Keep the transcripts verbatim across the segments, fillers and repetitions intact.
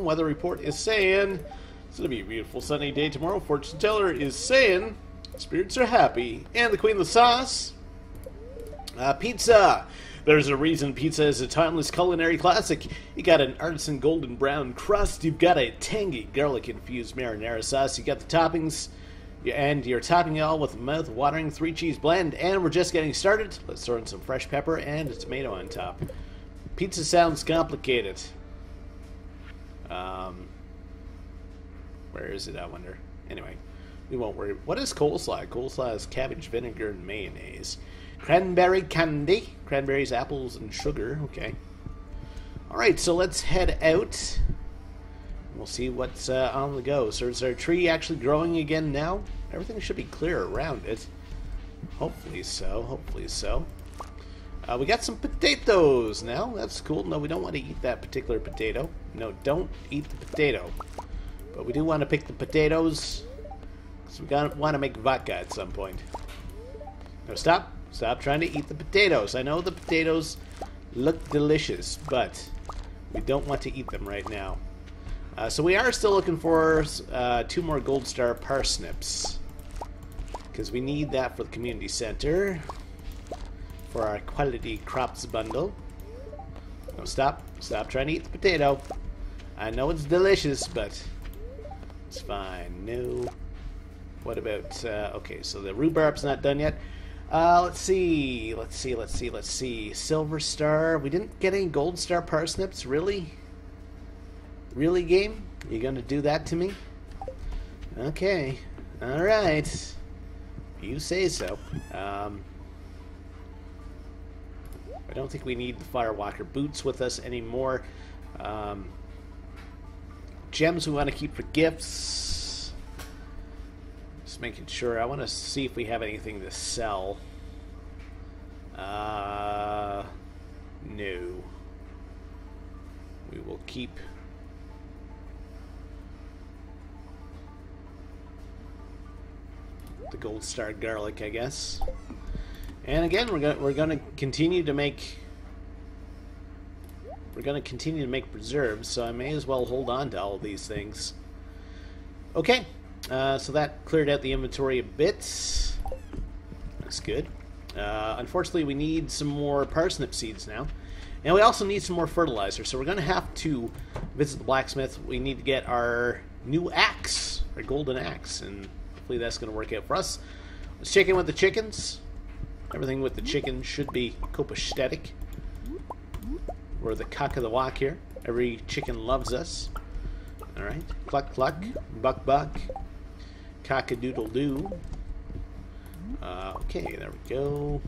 Weather report is saying it's going to be a beautiful sunny day tomorrow. Fortune teller is saying spirits are happy. And the queen of the sauce, uh, pizza. There's a reason pizza is a timeless culinary classic. You got an artisan golden brown crust. You've got a tangy garlic-infused marinara sauce. You got the toppings, and you're topping it all with a mouth-watering three-cheese blend. And we're just getting started. Let's throw in some fresh pepper and a tomato on top. Pizza sounds complicated. Um, where is it, I wonder? Anyway, we won't worry. What is coleslaw? Coleslaw is cabbage, vinegar, and mayonnaise. Cranberry candy. Cranberries, apples, and sugar. Okay. Alright, so let's head out. We'll see what's uh, on the go. So is our tree actually growing again now? Everything should be clear around it. Hopefully so. Hopefully so. Uh, we got some potatoes now. That's cool. No, we don't want to eat that particular potato. No, don't eat the potato. But we do want to pick the potatoes, because we got want to make vodka at some point. No, stop. Stop trying to eat the potatoes. I know the potatoes look delicious, but we don't want to eat them right now. Uh, so we are still looking for uh, two more gold star parsnips, because we need that for the community center for our quality crops bundle. No, stop. Stop trying to eat the potato. I know it's delicious, but it's fine. No. What about... Uh, okay, so the rhubarb's not done yet. Uh, let's see. Let's see. Let's see. Let's see. Silver star. We didn't get any gold star parsnips. Really? Really, game? You gonna do that to me? Okay. Alright. You say so. Um... I don't think we need the Firewalker boots with us anymore. Um, gems we want to keep for gifts. Just making sure. I want to see if we have anything to sell. Uh, no. We will keep... the gold star garlic, I guess. And again, we're going we're going to continue to make we're going to continue to make preserves, so I may as well hold on to all of these things. Okay, uh, so that cleared out the inventory a bit. That's good. Uh, unfortunately, we need some more parsnip seeds now, and we also need some more fertilizer. So we're going to have to visit the blacksmith. We need to get our new axe, our golden axe, and hopefully that's going to work out for us. Let's check in with the chickens. Everything with the chicken should be copacetic. We're the cock of the walk here. Every chicken loves us. Alright. Cluck cluck. Buck buck. Cock-a-doodle-doo. Uh, okay, there we go.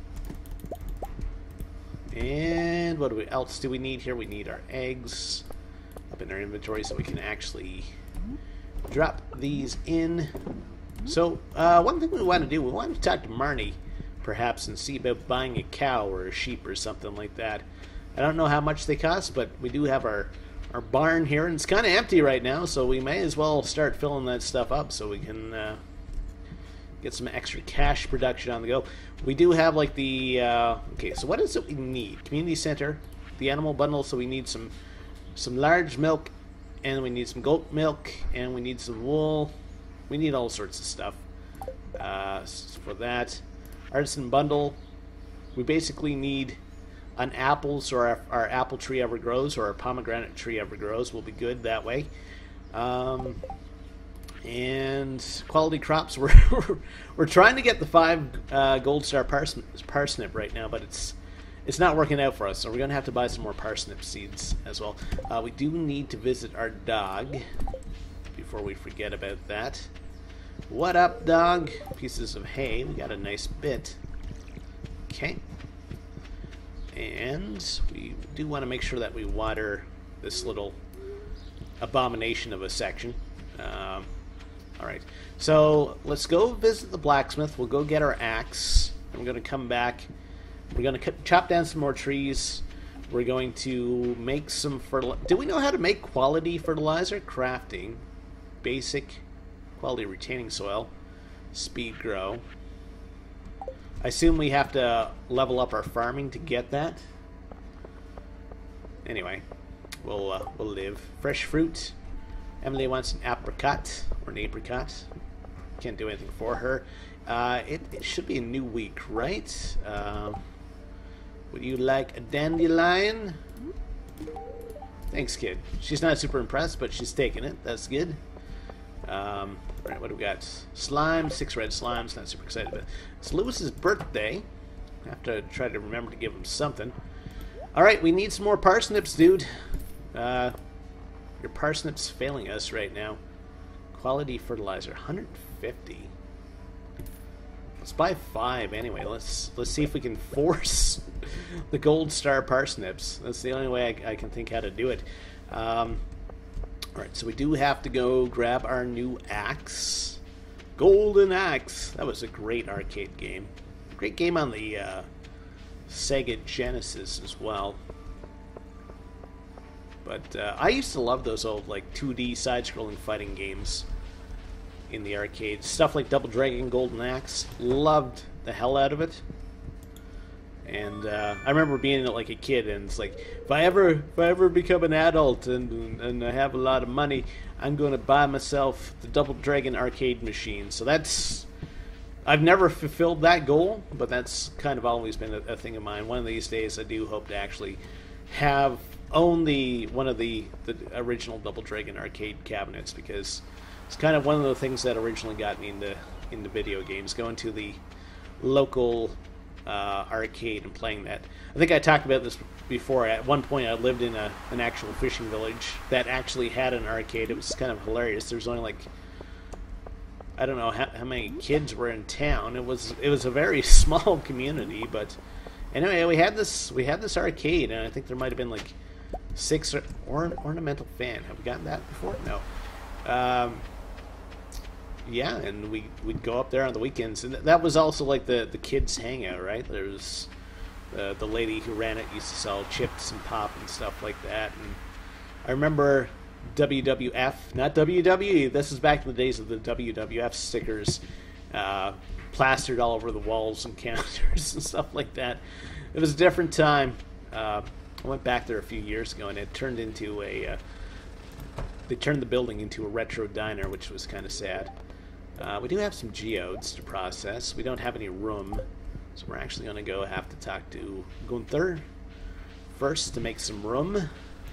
And what do we, else do we need here? We need our eggs up in our inventory so we can actually drop these in. So, uh, one thing we want to do, we want to talk to Marnie, perhaps, and see about buying a cow or a sheep or something like that. I don't know how much they cost, but we do have our, our barn here, and it's kind of empty right now, so we may as well start filling that stuff up so we can uh, get some extra cash production on the go. We do have, like, the... Uh, okay, so what is it we need? Community center, the animal bundle, so we need some, some large milk, and we need some goat milk, and we need some wool. We need all sorts of stuff uh, for that. Artisan bundle, we basically need an apple, so our, our apple tree ever grows, or our pomegranate tree ever grows will be good that way. Um, and quality crops, we're, we're trying to get the five uh, gold star parsnip, parsnip right now, but it's it's not working out for us, so we're going to have to buy some more parsnip seeds as well. Uh, we do need to visit our dog before we forget about that. What up, dog? Pieces of hay. We got a nice bit. Okay. And we do want to make sure that we water this little abomination of a section. Um, Alright. So, let's go visit the blacksmith. We'll go get our axe. And we're going to come back. We're going to chop down some more trees. We're going to make some fertilizer. Do we know how to make quality fertilizer? Crafting. Basic. Quality retaining soil. Speed grow. I assume we have to level up our farming to get that. Anyway, we'll uh, we'll live. Fresh fruit. Emily wants an apricot or an apricot. Can't do anything for her. Uh, it, it should be a new week, right? Uh, would you like a dandelion? Thanks, kid. She's not super impressed, but she's taking it. That's good. Um, Alright, what do we got? Slime, six red slimes. Not super excited, but it's Lewis's birthday. I have to try to remember to give him something. Alright, we need some more parsnips, dude. Uh, your parsnips failing us right now. Quality fertilizer, one hundred fifty. Let's buy five anyway. Let's let's see if we can force the gold star parsnips. That's the only way I, I can think how to do it. Um, Alright, so we do have to go grab our new axe. Golden Axe. That was a great arcade game. Great game on the uh, Sega Genesis as well. But uh, I used to love those old like two D side-scrolling fighting games in the arcade. Stuff like Double Dragon, Golden Axe. Loved the hell out of it. And uh, I remember being like a kid, and it's like, if I ever, if I ever become an adult and and I have a lot of money, I'm going to buy myself the Double Dragon arcade machine. So that's, I've never fulfilled that goal, but that's kind of always been a, a thing of mine. One of these days, I do hope to actually have own the one of the the original Double Dragon arcade cabinets, because it's kind of one of the things that originally got me into into video games. Going to the local Uh, arcade and playing that. I think I talked about this before. At one point I lived in a, an actual fishing village that actually had an arcade. It was kind of hilarious. There's only like, I don't know how, how many kids were in town. It was it was a very small community, but anyway, we had this we had this arcade, and I think there might have been like six or, or an ornamental fan. Have we gotten that before? No. Um, Yeah, and we we'd go up there on the weekends, and that was also like the the kids' hangout, right? There was uh, the lady who ran it used to sell chips and pop and stuff like that, and I remember W W F, not W W E. This is back in the days of the W W F stickers, uh, plastered all over the walls and counters and stuff like that. It was a different time. Uh, I went back there a few years ago, and it turned into a. Uh, they turned the building into a retro diner, which was kind of sad. Uh, we do have some geodes to process. We don't have any room, so we're actually going to go have to talk to Gunther first to make some room.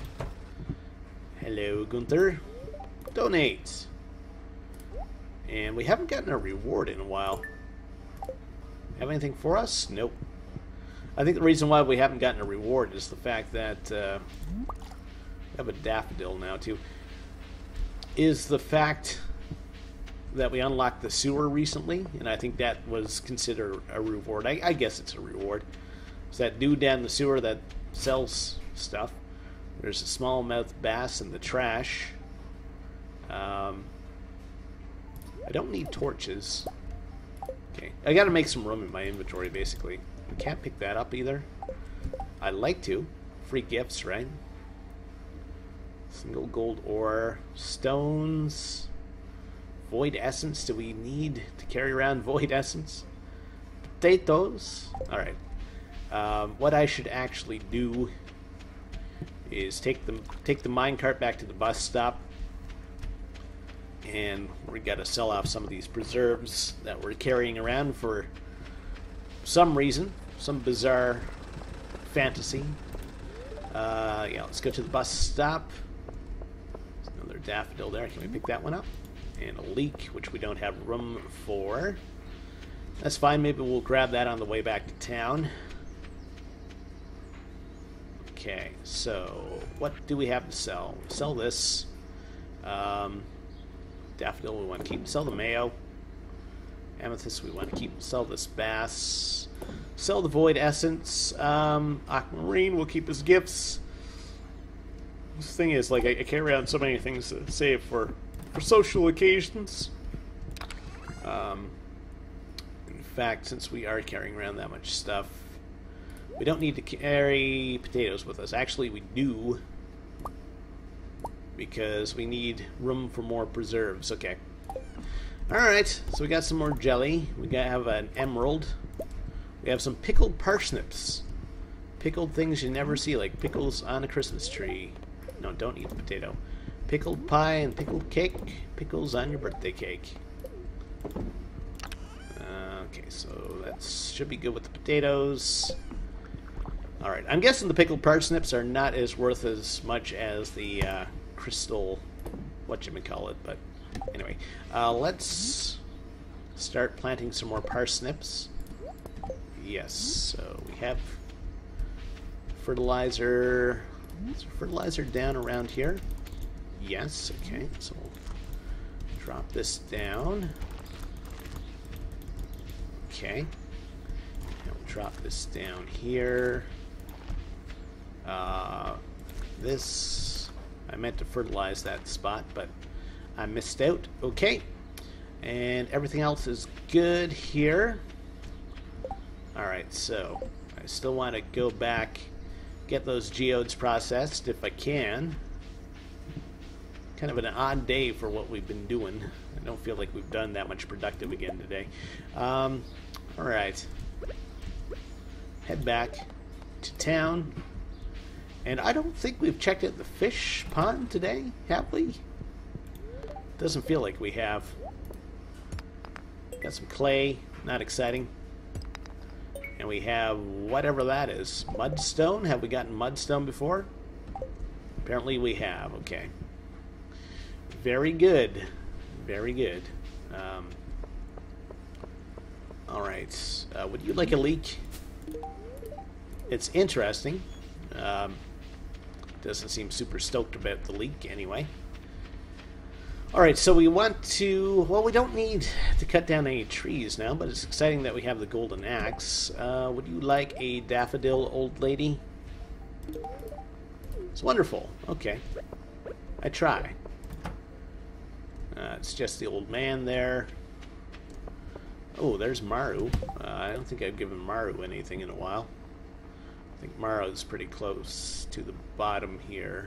Hello, Gunther. Donate. And we haven't gotten a reward in a while. Have anything for us? Nope. I think the reason why we haven't gotten a reward is the fact that uh, we have a daffodil now too. Is the fact that we unlocked the sewer recently, and I think that was considered a reward. I, I guess it's a reward. It's that dude down the sewer that sells stuff. There's a smallmouth bass in the trash. Um, I don't need torches. Okay, I gotta make some room in my inventory, basically. I can't pick that up either. I'd like to. Free gifts, right? Single gold ore. Stones. Void essence. Do we need to carry around void essence? Potatoes. Alright. Um, what I should actually do is take the, take the minecart back to the bus stop. And we gotta sell off some of these preserves that we're carrying around for some reason. Some bizarre fantasy. Uh, yeah, let's go to the bus stop. There's another daffodil there. Can we pick that one up? And a leek, which we don't have room for. That's fine. Maybe we'll grab that on the way back to town. Okay, so what do we have to sell? Sell this. Um, daffodil we want to keep. Sell the mayo. Amethyst we want to keep. Sell this bass. Sell the void essence. Um, aquamarine we'll keep as gifts. This thing is, like, I, I carry around so many things to save for for social occasions. Um, in fact, since we are carrying around that much stuff, we don't need to carry potatoes with us. Actually, we do, because we need room for more preserves. Okay. Alright, so we got some more jelly. We got have an emerald. We have some pickled parsnips. Pickled things you never see, like pickles on a Christmas tree. No, don't eat the potato. pickled pie and pickled cake. Pickles on your birthday cake. Uh, okay, so that should be good with the potatoes. Alright, I'm guessing the pickled parsnips are not as worth as much as the uh, crystal, whatchamacallit, but anyway. Uh, let's start planting some more parsnips. Yes, so we have fertilizer. Is there fertilizer down around here? Yes, okay, so we'll drop this down. Okay. Now we'll drop this down here. Uh, this, I meant to fertilize that spot, but I missed out. Okay. And everything else is good here. Alright, so I still want to go back, get those geodes processed if I can. Kind of an odd day for what we've been doing. I don't feel like we've done that much productive again today. Um, Alright. Head back to town. And I don't think we've checked out the fish pond today, have we? Doesn't feel like we have. Got some clay, not exciting. And we have whatever that is. Mudstone? Have we gotten mudstone before? Apparently we have, okay. Very good. Very good. Um, Alright. Uh, would you like a leek? It's interesting. Um, doesn't seem super stoked about the leek anyway. Alright, so we want to... Well, we don't need to cut down any trees now, but it's exciting that we have the golden axe. Uh, would you like a daffodil, old lady? It's wonderful. Okay. I try. Uh, it's just the old man there. Oh, there's Maru. Uh, I don't think I've given Maru anything in a while. I think Maru's pretty close to the bottom here.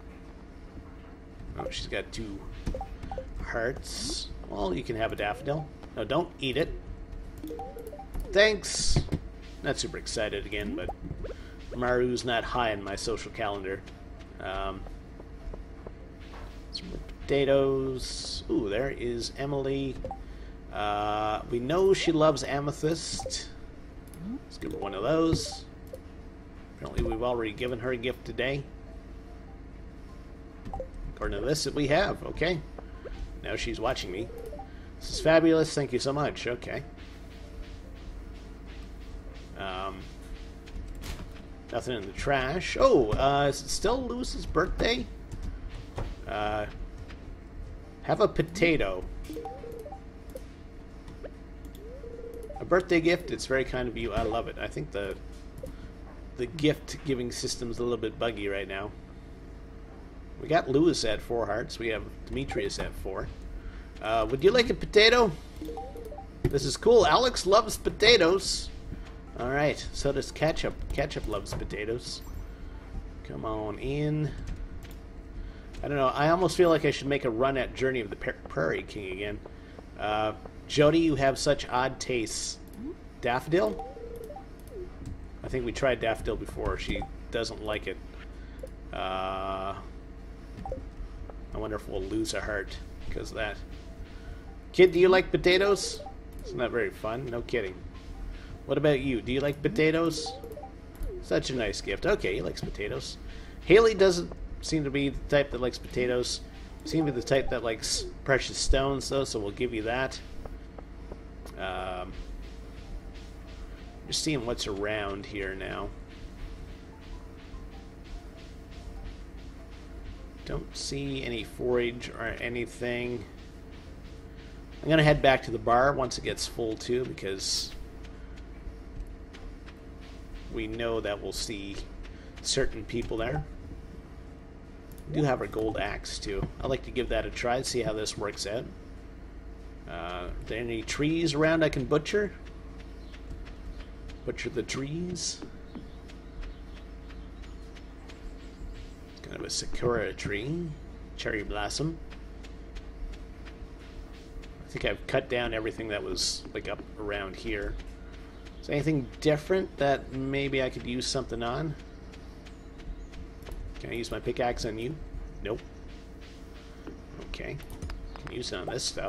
Oh, she's got two hearts. Well, you can have a daffodil. No, don't eat it. Thanks. Not super excited again, but Maru's not high in my social calendar. Um, some more potatoes. Ooh, there is Emily. Uh, we know she loves amethyst. Let's give her one of those. Apparently we've already given her a gift today. According to this, that we have. Okay. Now she's watching me. This is fabulous. Thank you so much. Okay. Um, nothing in the trash. Oh, uh, is it still Lewis's birthday? Uh, have a potato. A birthday gift. It's very kind of you. I love it. I think the the gift giving system's a little bit buggy right now. We got Lewis at four hearts. We have Demetrius at four. Uh, would you like a potato? This is cool. Alex loves potatoes. Alright, so does Ketchup. Ketchup loves potatoes. Come on in. I don't know. I almost feel like I should make a run at Journey of the Prairie King again. Uh, Jody, you have such odd tastes. Daffodil? I think we tried daffodil before. She doesn't like it. Uh, I wonder if we'll lose a heart because of that. Kid, do you like potatoes? It's not very fun. No kidding. What about you? Do you like potatoes? Such a nice gift. Okay, he likes potatoes. Haley doesn't seem to be the type that likes potatoes. Seem to be the type that likes precious stones, though, so we'll give you that. Um, just seeing what's around here now. Don't see any forage or anything. I'm going to head back to the bar once it gets full, too, because we know that we'll see certain people there. We do have our gold axe, too. I'd like to give that a try, see how this works out. Uh, are there any trees around I can butcher? Butcher the trees. It's kind of a sakura tree. Cherry blossom. I think I've cut down everything that was like up around here. Is there anything different that maybe I could use something on? Can I use my pickaxe on you? Nope. Okay. Can use some of this stuff.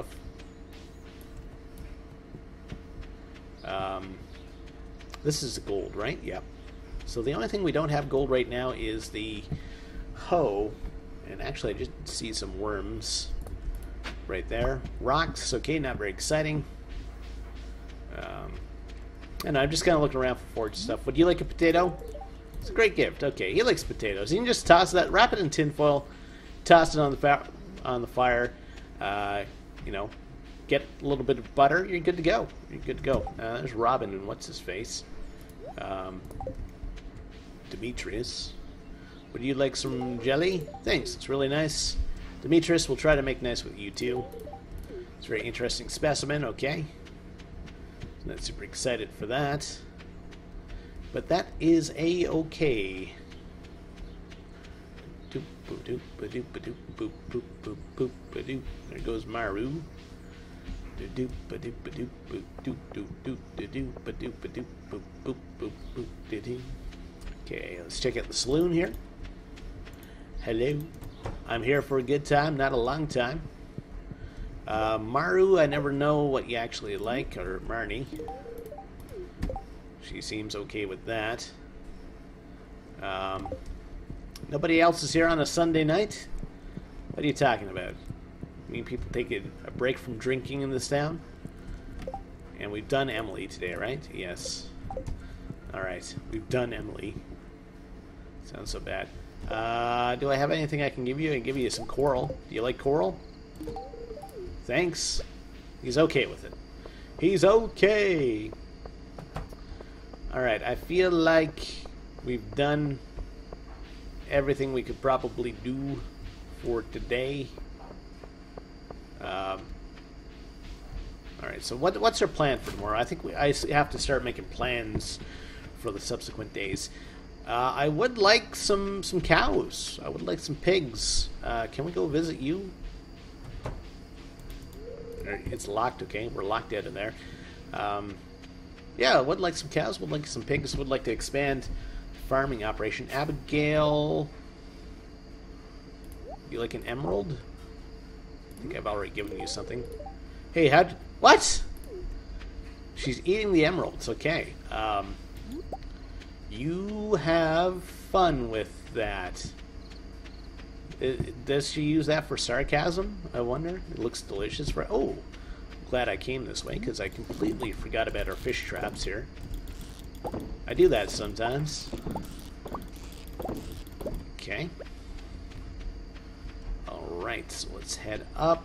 Um, this is the gold, right? Yep. So the only thing we don't have gold right now is the hoe. And actually, I just see some worms right there. Rocks, okay, not very exciting. Um, and I'm just kind of looking around for forage stuff. Would you like a potato? It's a great gift. Okay, he likes potatoes. You can just toss that, wrap it in tinfoil, toss it on the fa on the fire. Uh, you know, get a little bit of butter. You're good to go. You're good to go. Uh, there's Robin and what's his face, um, Demetrius. Would you like some jelly? Thanks. It's really nice. Demetrius, we'll try to make nice with you too. It's a very interesting specimen. Okay. Not super excited for that. But that is a-okay. There goes Maru. Okay, let's check out the saloon here. Hello. I'm here for a good time, not a long time. Uh, Maru, I never know what you actually like, or Marnie. She seems okay with that. Um, nobody else is here on a Sunday night? What are you talking about? I mean, people taking a break from drinking in this town? And we've done Emily today, right? Yes. Alright, we've done Emily. Sounds so bad. Uh, do I have anything I can give you? I can give you some coral. Do you like coral? Thanks. He's okay with it. He's okay! Alright, I feel like we've done everything we could probably do for today. Um, Alright, so what, what's our plan for tomorrow? I think we, I have to start making plans for the subsequent days. Uh, I would like some, some cows. I would like some pigs. Uh, can we go visit you? It's locked, okay. We're locked out of there. Um, yeah, I would like some cows. Would like some pigs. Would like to expand farming operation. Abigail, you like an emerald? I think I've already given you something. Hey, how'd... What? She's eating the emeralds. Okay. Um, you have fun with that. It, does she use that for sarcasm? I wonder. It looks delicious. For oh, glad I came this way because I completely forgot about our fish traps here. I do that sometimes. Okay. All right. So let's head up.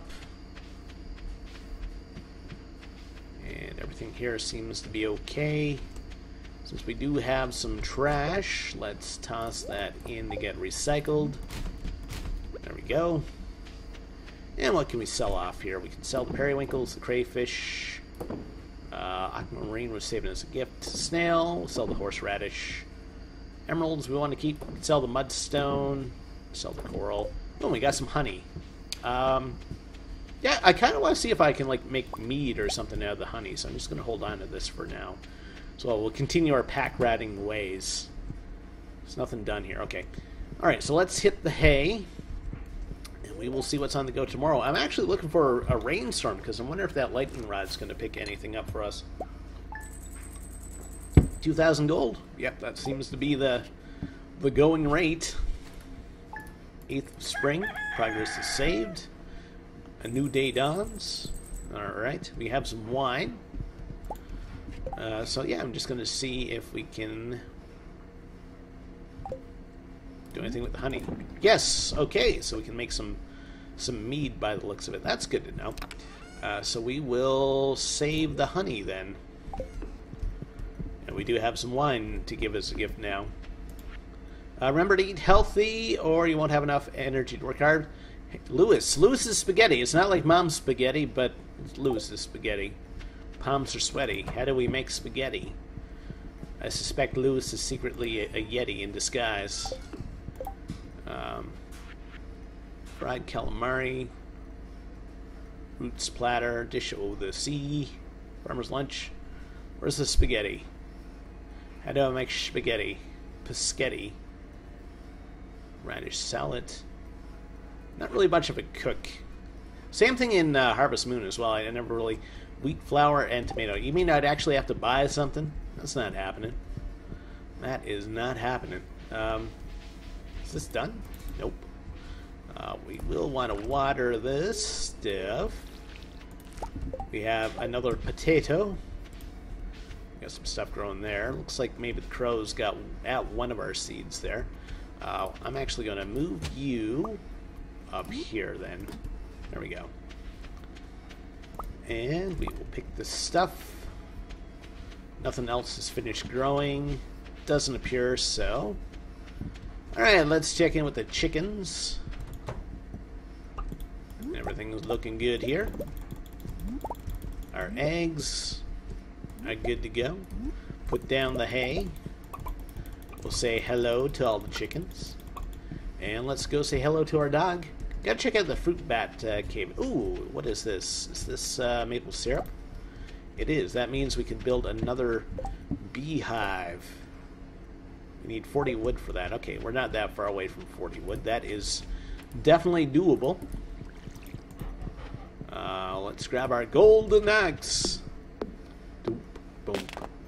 And everything here seems to be okay. Since we do have some trash, let's toss that in to get recycled. There we go. And what can we sell off here? We can sell the periwinkles, the crayfish. Uh, aquamarine was saving as a gift. Snail, we'll sell the horseradish. Emeralds we want to keep. We can sell the mudstone. Sell the coral. Oh, we got some honey. Um, yeah, I kind of want to see if I can like make mead or something out of the honey, so I'm just going to hold on to this for now. So we'll continue our pack ratting ways. There's nothing done here. Okay. Alright, so let's hit the hay. And we will see what's on the go tomorrow. I'm actually looking for a rainstorm because I wonder if that lightning rod's going to pick anything up for us. two thousand gold. Yep, that seems to be the, the going rate. eighth of spring. Progress is saved. A new day dawns. Alright, we have some wine. Uh, so yeah, I'm just going to see if we can do anything with the honey. Yes, okay, so we can make some some mead by the looks of it. That's good to know. Uh, so we will save the honey then. And we do have some wine to give as a gift now. Uh, remember to eat healthy or you won't have enough energy to work hard. Hey, Lewis. Lewis's spaghetti. It's not like Mom's spaghetti, but it's Lewis's spaghetti. Palms are sweaty. How do we make spaghetti? I suspect Lewis is secretly a, a Yeti in disguise. Um, fried calamari. Roots platter. Dish o' the sea. Farmer's lunch. Where's the spaghetti? How do I make spaghetti? Paschetti. Radish salad. Not really much of a cook. Same thing in uh, Harvest Moon as well. I never really... Wheat, flour, and tomato. You mean I'd actually have to buy something? That's not happening. That is not happening. Um, is this done? Nope. Uh, we will want to water this stuff. We have another potato. Got some stuff growing there. Looks like maybe the crows got at one of our seeds there. Uh, I'm actually going to move you up here then. There we go. And we will pick this stuff. Nothing else is finished growing. Doesn't appear so. Alright, let's check in with the chickens. Everything's looking good here. Our eggs are good to go. Put down the hay. We'll say hello to all the chickens. And let's go say hello to our dog. Gotta check out the fruit bat uh, cave. Ooh, what is this? Is this uh, maple syrup? It is. That means we can build another beehive. We need forty wood for that. Okay, we're not that far away from forty wood. That is definitely doable. Uh, let's grab our golden axe. Doop, boom.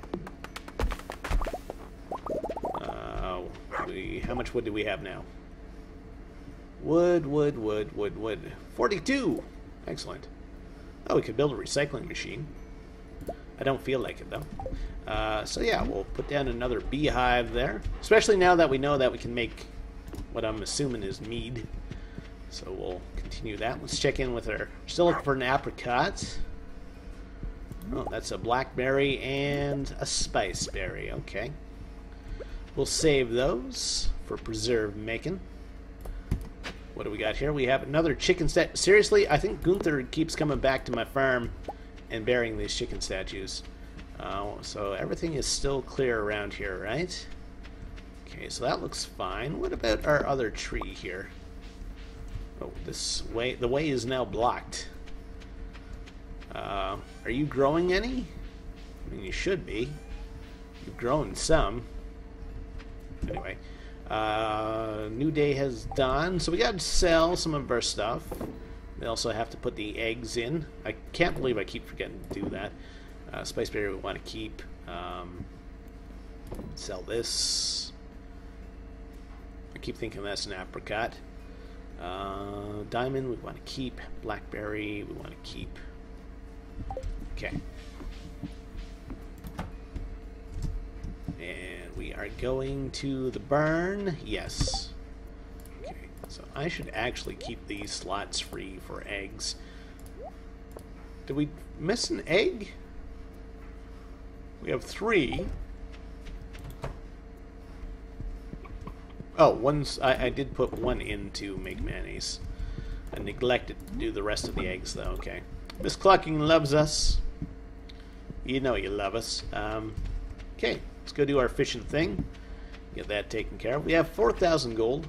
Uh, we, how much wood do we have now? Wood, wood, wood, wood, wood. forty-two! Excellent. Oh, we could build a recycling machine. I don't feel like it, though. Uh, so yeah, we'll put down another beehive there. Especially now that we know that we can make what I'm assuming is mead. So we'll continue that. Let's check in with her. Still looking for an apricot. Oh, that's a blackberry and a spiceberry. Okay. We'll save those for preserve making. What do we got here? We have another chicken stat. Seriously, I think Gunther keeps coming back to my farm and burying these chicken statues. Uh, so everything is still clear around here, right? Okay, so that looks fine. What about our other tree here? Oh, this way, the way is now blocked. Uh, are you growing any? I mean, you should be. You've grown some. Anyway. Uh, new day has dawned, so we got to sell some of our stuff. We also have to put the eggs in. I can't believe I keep forgetting to do that. Uh, Spiceberry we want to keep. Um, sell this. I keep thinking that's an apricot. Uh, diamond we want to keep. Blackberry we want to keep. Okay. And we are going to the barn. Yes. Okay, so I should actually keep these slots free for eggs. Did we miss an egg? We have three. Oh, one's, I, I did put one in to make mayonnaise. I neglected to do the rest of the eggs, though. Okay. Miss Clucking loves us. You know you love us. Um, okay. Let's go do our fishing thing. Get that taken care of. We have four thousand gold.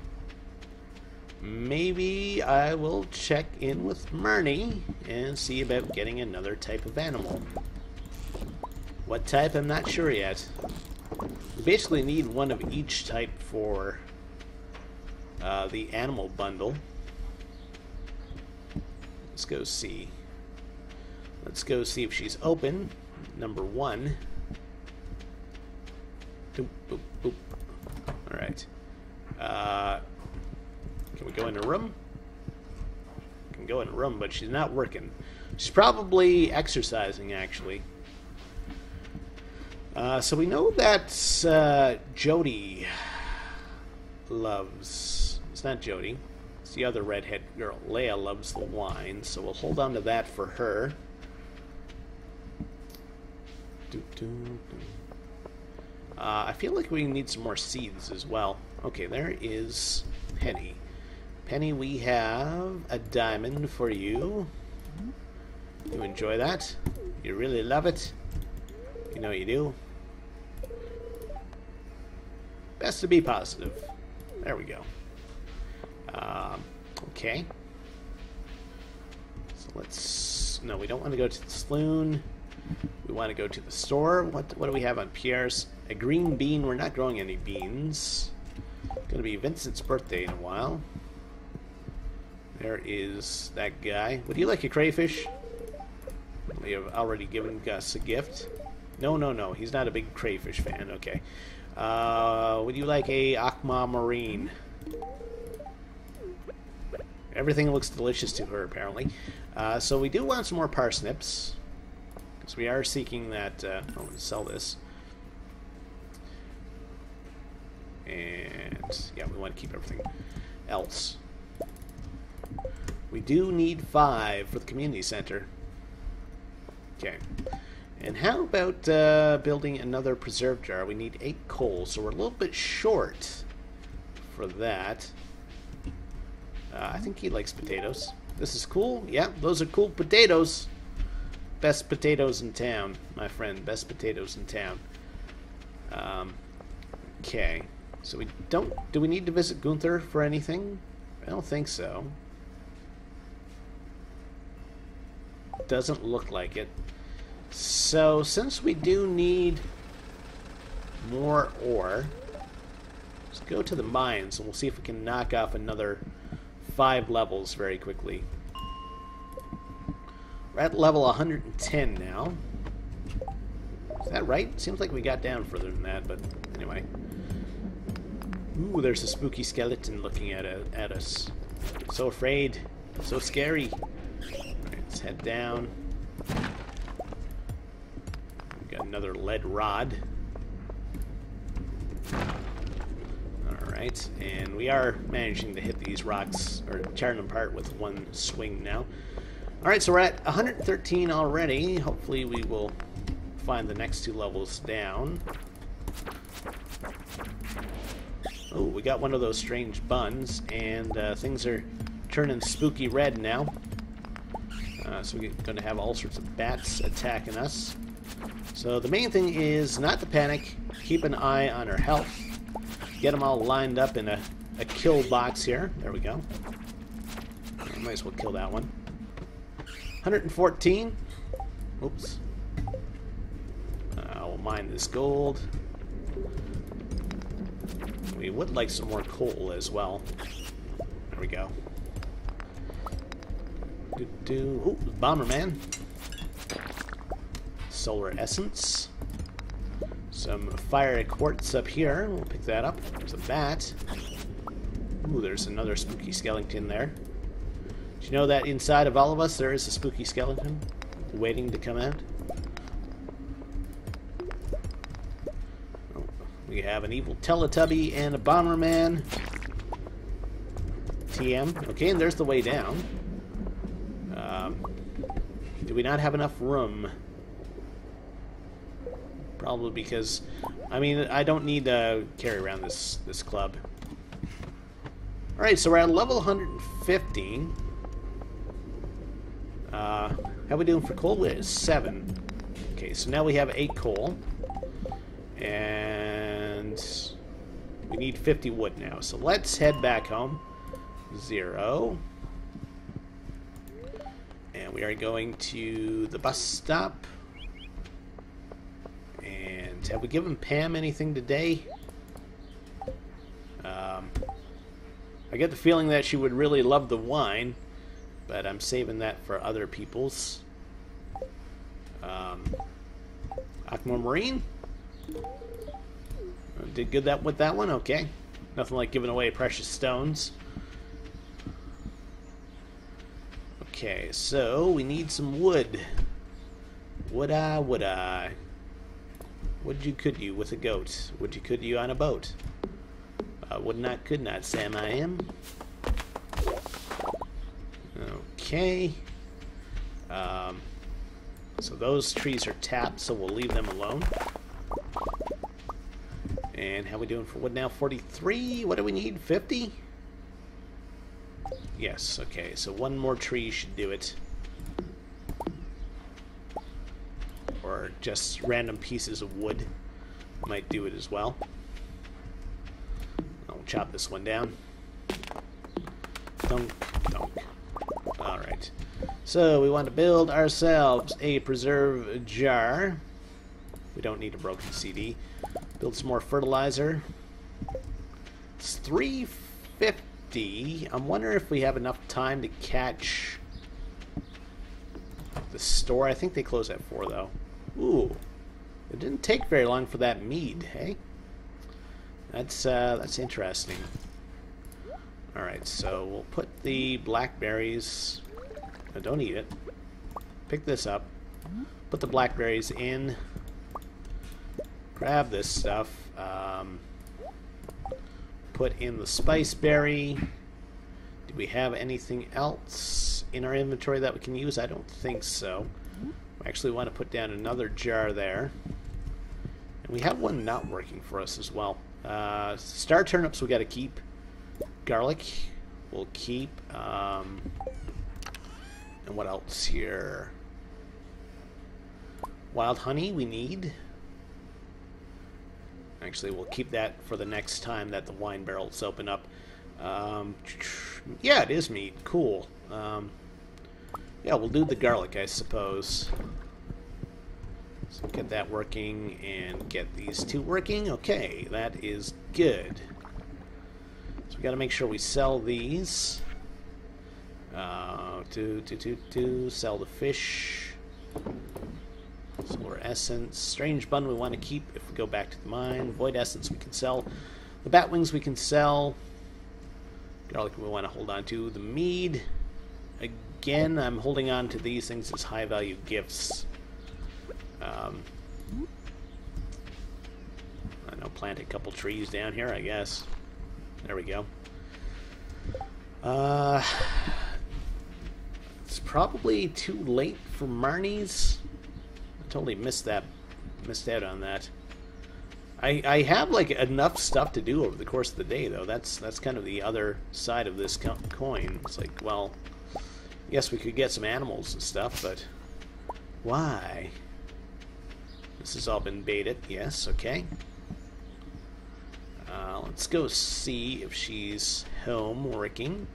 Maybe I will check in with Marnie and see about getting another type of animal. What type? I'm not sure yet. We basically need one of each type for uh, the animal bundle. Let's go see. Let's go see if she's open. Number one. Boop, boop, boop. Alright. Uh, can we go in a room? Can go in a room, but she's not working. She's probably exercising, actually. Uh, so we know that uh, Jody loves... It's not Jody. It's the other redhead girl. Leia loves the wine, so we'll hold on to that for her. Doo, doo, doo. Uh, I feel like we need some more seeds as well. Okay, there is Penny. Penny, we have a diamond for you. You enjoy that? You really love it? You know you do. Best to be positive. There we go. Um, okay. So let's... No, we don't want to go to the saloon. We want to go to the store. What, what do we have on Pierre's? A green bean. We're not growing any beans. It's going to be Vincent's birthday in a while. There is that guy. Would you like a crayfish? We have already given Gus a gift. No, no, no. He's not a big crayfish fan. Okay. Uh, would you like a aquamarine? Everything looks delicious to her, apparently. Uh, so we do want some more parsnips. Because we are seeking that... Uh, oh, let's sell this. And, yeah, we want to keep everything else. We do need five for the community center. Okay. And how about uh, building another preserve jar? We need eight coal, so we're a little bit short for that. Uh, I think he likes potatoes. This is cool. Yeah, those are cool potatoes. Best potatoes in town, my friend. Best potatoes in town. Um, okay. So we don't... Do we need to visit Gunther for anything? I don't think so. Doesn't look like it. So, since we do need more ore, let's go to the mines and we'll see if we can knock off another five levels very quickly. We're at level one hundred ten now. Is that right? Seems like we got down further than that, but anyway. Ooh, there's a spooky skeleton looking at, a, at us. So afraid. So scary. Alright, let's head down. Got another lead rod. Alright, and we are managing to hit these rocks, or tear them apart with one swing now. Alright, so we're at one hundred thirteen already. Hopefully we will find the next two levels down. Oh, we got one of those strange buns, and uh, things are turning spooky red now. Uh, so we're going to have all sorts of bats attacking us. So the main thing is not to panic, keep an eye on our health, get them all lined up in a, a kill box here. There we go. I might as well kill that one. one hundred fourteen. Oops. Uh, we'll mine this gold. We would like some more coal as well. There we go. Do do. Ooh, Bomberman. Solar essence. Some fire quartz up here. We'll pick that up. There's a bat. Ooh, there's another spooky skeleton there. Did you know that inside of all of us there is a spooky skeleton waiting to come out? Oh, we have an evil Teletubby and a Bomberman. T M. Okay, and there's the way down. Um, do we not have enough room? Probably because, I mean, I don't need to carry around this this club. All right, so we're at level one hundred fifteen. Uh, how are we doing for coal? We're at seven. Okay, so now we have eight coal, and we need fifty wood now. So let's head back home. Zero. And we are going to the bus stop. And have we given Pam anything today? Um, I get the feeling that she would really love the wine, but I'm saving that for other people's. Um, Aquamarine? Did good that with that one? Okay. Nothing like giving away precious stones. Okay, so we need some wood. Would I, would I? Would you, could you with a goat? Would you, could you on a boat? Uh, would not, could not, Sam I am. Okay. Um, so those trees are tapped, so we'll leave them alone. And how are we doing for wood now? forty-three? What do we need? fifty? Yes, okay, so one more tree should do it. Or just random pieces of wood might do it as well. I'll chop this one down. Dunk, dunk. Alright. So we want to build ourselves a preserve jar. We don't need a broken C D. Build some more fertilizer. It's three fifty. empty. I'm wondering if we have enough time to catch the store. I think they close at four, though. Ooh. It didn't take very long for that mead, hey? That's, uh, that's interesting. Alright, so we'll put the blackberries... No, don't eat it. Pick this up. Put the blackberries in. Grab this stuff. Um, put in the spiceberry. Do we have anything else in our inventory that we can use? I don't think so. I actually want to put down another jar there. And we have one not working for us as well. Uh, star turnips we got to keep. Garlic we'll keep. Um, and what else here? Wild honey we need. Actually, we'll keep that for the next time that the wine barrels open up. Um, yeah, it is meat. Cool. Um, yeah, we'll do the garlic, I suppose. So get that working and get these two working. Okay, that is good. So we got to make sure we sell these. Uh, to to to to sell the fish. Solar essence. Strange bun we want to keep if we go back to the mine. Void essence we can sell. The bat wings we can sell. Garlic we want to hold on to. The mead. Again, I'm holding on to these things as high value gifts. Um, I know, plant a couple trees down here, I guess. There we go. Uh, it's probably too late for Marnie's. I totally missed that, missed out on that. I I have like enough stuff to do over the course of the day, though. That's that's kind of the other side of this co coin. It's like, well, yes, we could get some animals and stuff, but why? This has all been baited. Yes, okay. Uh, let's go see if she's home working.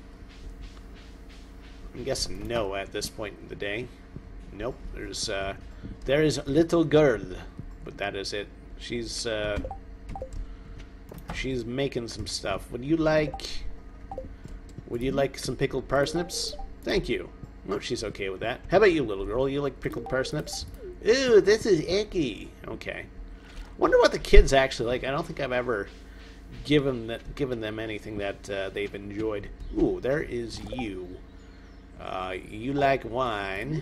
I'm guessing no at this point in the day. Nope. There's uh, there is a little girl, but that is it. She's uh, she's making some stuff. Would you like? Would you like some pickled parsnips? Thank you. No, she's okay with that. How about you, little girl? You like pickled parsnips? Ooh, this is icky. Okay. Wonder what the kids actually like. I don't think I've ever given that given them anything that uh, they've enjoyed. Ooh, there is you. Uh, you like wine.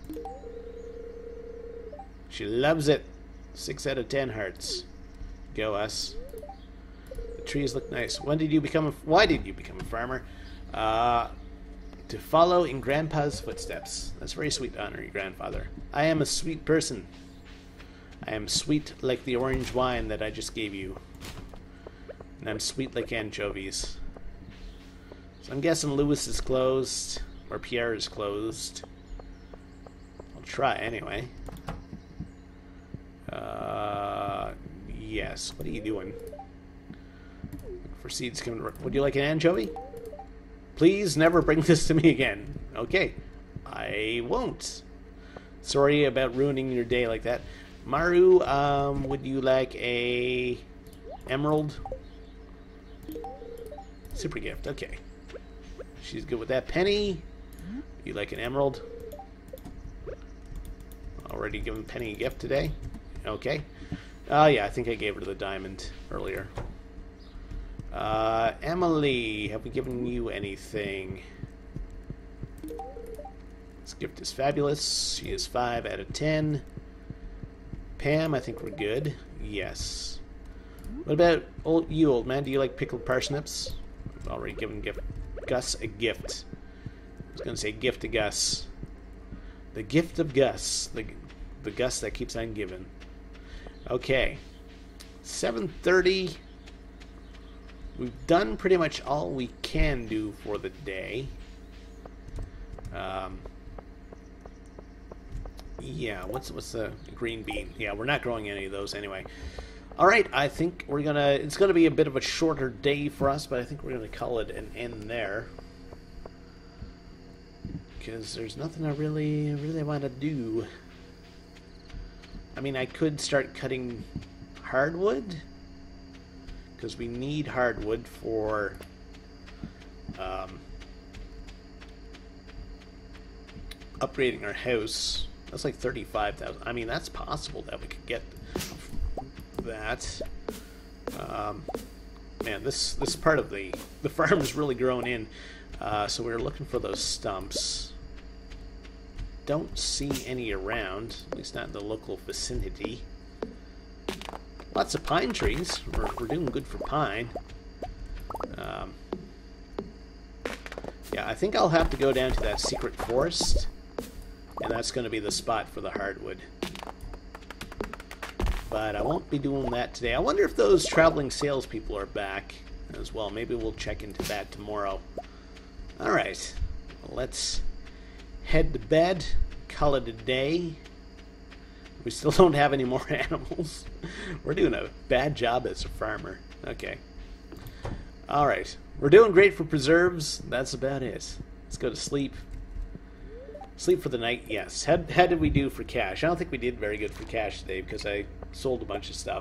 She loves it. Six out of ten hearts. Go us. The trees look nice. When did you become a... Why did you become a farmer? Uh, to follow in Grandpa's footsteps. That's very sweet to honor your grandfather. I am a sweet person. I am sweet like the orange wine that I just gave you. And I'm sweet like anchovies. So I'm guessing Lewis is closed. Or Pierre is closed. I'll try anyway. Uh, yes. What are you doing? For seeds coming. Would you like an anchovy? Please never bring this to me again. Okay. I won't. Sorry about ruining your day like that. Maru, um, would you like a emerald? Super gift. Okay. She's good with that. Penny, you like an emerald? Already given Penny a gift today? Okay. Oh, uh, yeah, I think I gave her the diamond earlier. Uh, Emily, have we given you anything? This gift is fabulous. She is five out of ten. Pam, I think we're good. Yes. What about old, you, old man? Do you like pickled parsnips? I've already given gift, Gus a gift. I was going to say gift to Gus. The gift of Gus. The, the Gus that keeps on giving. Okay. seven thirty. We've done pretty much all we can do for the day. Um, yeah, what's what's the green bean? Yeah, we're not growing any of those anyway. All right, I think we're gonna. It's gonna be a bit of a shorter day for us, but I think we're gonna call it an end there because there's nothing I really really want to do. I mean, I could start cutting hardwood because we need hardwood for um, upgrading our house. That's like thirty-five thousand. I mean, that's possible that we could get that. Um, man, this this part of the the farm is really grown in. Uh, so we're looking for those stumps. Don't see any around, at least not in the local vicinity. Lots of pine trees. We're, we're doing good for pine. Um, yeah, I think I'll have to go down to that secret forest, and that's going to be the spot for the hardwood. But I won't be doing that today. I wonder if those traveling salespeople are back as well. Maybe we'll check into that tomorrow. Alright, let's head to bed, call it a day. We still don't have any more animals. We're doing a bad job as a farmer. Okay. Alright, we're doing great for preserves. That's about it. Let's go to sleep. Sleep for the night, yes. How, how did we do for cash? I don't think we did very good for cash today because I sold a bunch of stuff.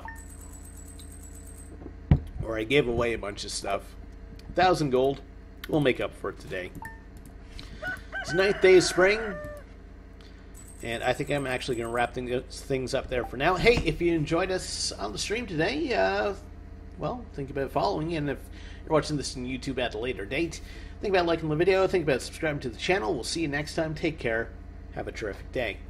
Or I gave away a bunch of stuff. A thousand gold. We'll make up for it today. It's ninth day of spring. And I think I'm actually going to wrap things up there for now. Hey, if you enjoyed us on the stream today, uh, well, think about following. And if you're watching this on YouTube at a later date, think about liking the video. Think about subscribing to the channel. We'll see you next time. Take care. Have a terrific day.